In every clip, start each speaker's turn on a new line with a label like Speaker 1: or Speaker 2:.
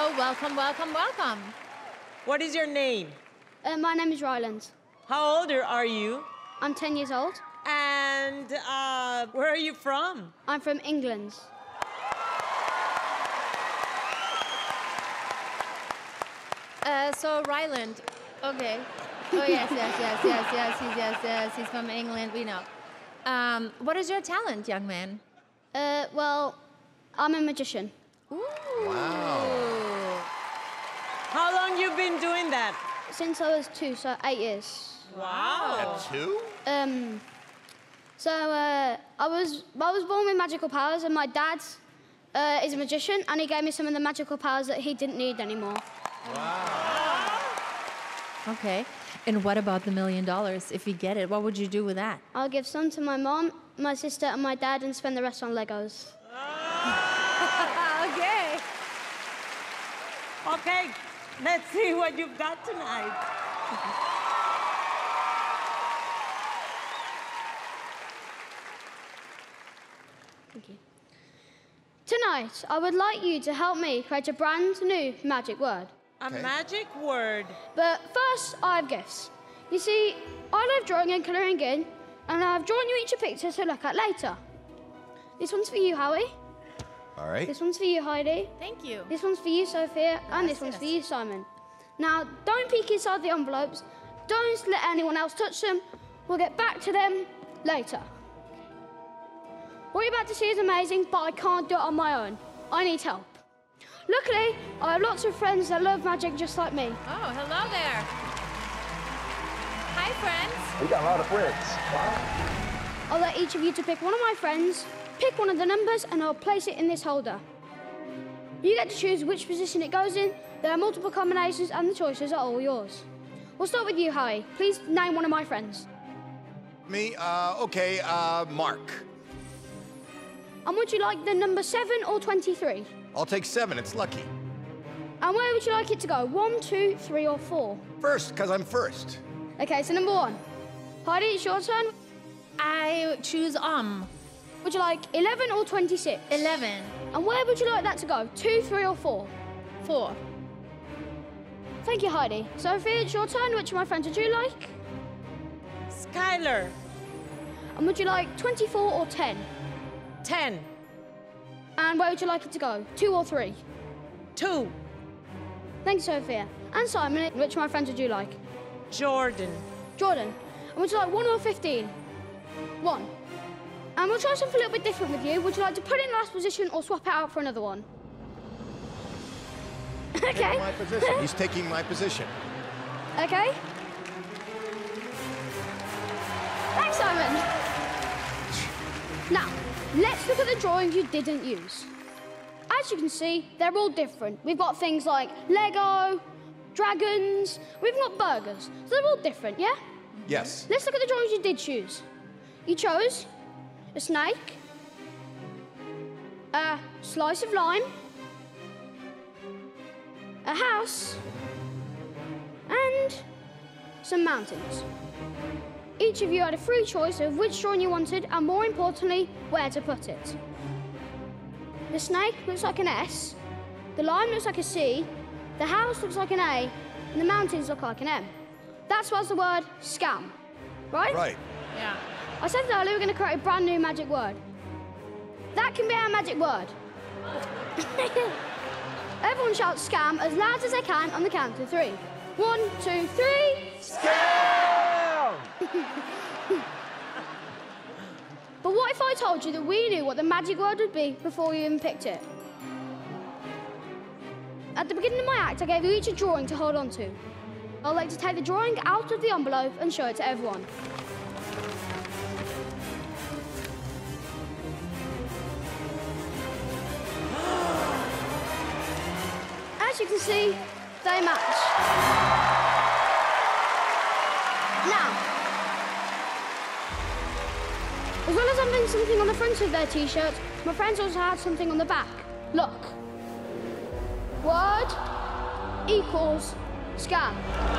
Speaker 1: Hello, welcome, welcome, welcome.
Speaker 2: What is your name?
Speaker 3: My name is Ryland.
Speaker 2: How old are you?
Speaker 3: I'm 10 years old.
Speaker 2: And where are you from?
Speaker 3: I'm from England.
Speaker 1: So Ryland, okay. Oh yes, he's from England, we know. What is your talent, young man?
Speaker 3: Well, I'm a magician.
Speaker 1: Ooh.
Speaker 4: Wow.
Speaker 2: How long you been doing that?
Speaker 3: Since I was 2, so 8 years.
Speaker 2: Wow.
Speaker 4: At 2?
Speaker 3: I was born with magical powers, and my dad is a magician, and he gave me some of the magical powers that he didn't need anymore.
Speaker 4: Wow.
Speaker 1: Okay. And what about the $1 million? If you get it, what would you do with that?
Speaker 3: I'll give some to my mom, my sister, and my dad, and spend the rest on Legos.
Speaker 1: Okay.
Speaker 2: Okay, let's see what you've got tonight.
Speaker 3: Thank you. Tonight, I would like you to help me create a brand new magic word.
Speaker 2: A magic word.
Speaker 3: But first, I have gifts. You see, I love drawing and colouring in, and I've drawn you each a picture to look at later. This one's for you, Howie.
Speaker 4: All right.
Speaker 3: This one's for you, Heidi.
Speaker 1: Thank you.
Speaker 3: This one's for you, Sophia, and this one's for you, Simon. Now, don't peek inside the envelopes. Don't let anyone else touch them. We'll get back to them later. What you're about to see is amazing, but I can't do it on my own. I need help. Luckily, I have lots of friends that love magic just like me.
Speaker 1: Oh, hello there. Hi, friends.
Speaker 5: We got a lot of friends.
Speaker 3: I'll let each of you to pick one of my friends, pick one of the numbers, and I'll place it in this holder. You get to choose which position it goes in. There are multiple combinations, and the choices are all yours. We'll start with you, Howie. Please name one of my friends.
Speaker 4: Me? Okay, Mark.
Speaker 3: And would you like the number 7 or 23?
Speaker 4: I'll take 7, it's lucky.
Speaker 3: And where would you like it to go? 1, 2, 3, or 4?
Speaker 4: First, because I'm first.
Speaker 3: Okay, so number 1. Heidi, it's your turn.
Speaker 1: I choose
Speaker 3: Would you like 11 or 26?
Speaker 1: 11.
Speaker 3: And where would you like that to go? 2, 3, or 4?
Speaker 1: 4.
Speaker 3: Thank you, Heidi. Sophia, it's your turn. Which of my friends would you like?
Speaker 2: Skylar.
Speaker 3: And would you like 24 or 10?
Speaker 2: 10.
Speaker 3: And where would you like it to go? 2 or 3?
Speaker 2: 2.
Speaker 3: Thanks, Sophia. And Simon, which of my friends would you like?
Speaker 2: Jordan.
Speaker 3: Jordan. And would you like 1 or 15? 1. And we'll try something a little bit different with you. Would you like to put it in the last position or swap it out for another one? Okay.
Speaker 4: Take my position. He's taking my position.
Speaker 3: Okay. Thanks, Simon. Now, let's look at the drawings you didn't use. As you can see, they're all different. We've got things like Lego, dragons, we've got burgers. So they're all different, yeah?
Speaker 4: Yes.
Speaker 3: Let's look at the drawings you did choose. You chose a snake, a slice of lime, a house, and some mountains. Each of you had a free choice of which drawing you wanted and, more importantly, where to put it. The snake looks like an S, the lime looks like a C, the house looks like an A, and the mountains look like an M. That spells the word scam, right?
Speaker 4: Right.
Speaker 1: Yeah.
Speaker 3: I said earlier we're going to create a brand new magic word. That can be our magic word. Everyone shouts scam as loud as they can on the count of 3. 1, 2, 3.
Speaker 5: Scam!
Speaker 3: But what if I told you that we knew what the magic word would be before we even picked it? At the beginning of my act, I gave you each a drawing to hold on to. I'd like to take the drawing out of the envelope and show it to everyone. As you can see, they match. Now, as well as having something on the front of their t-shirt, my friends also had something on the back. Look. Word equals scam.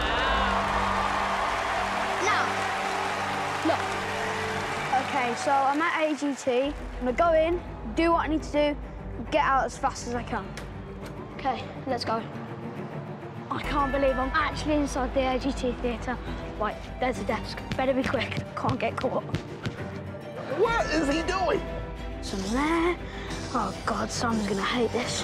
Speaker 3: Now, look. Okay, so I'm at AGT. I'm gonna go in, do what I need to do, and get out as fast as I can. Okay, let's go. I can't believe I'm actually inside the AGT theatre. Right, there's a desk. Better be quick. Can't get caught.
Speaker 5: What is he doing?
Speaker 3: Some there. Oh, God, Simon's gonna hate this.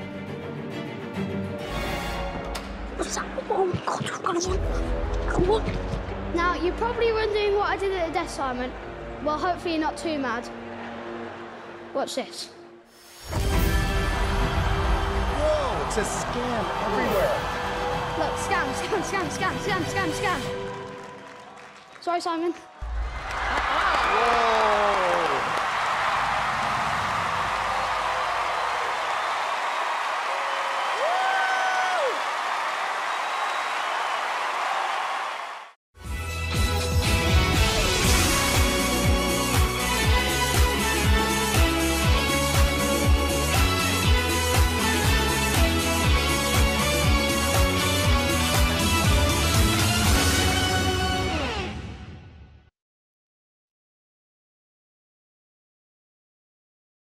Speaker 3: What's that? Oh, God, come on. Come on. Now, you're probably wondering what I did at the desk, Simon. Well, hopefully you're not too mad. Watch this.
Speaker 5: Whoa, it's a scam everywhere.
Speaker 3: Look, scam, scam, scam, scam, scam, scam, scam. Sorry, Simon.
Speaker 5: Whoa.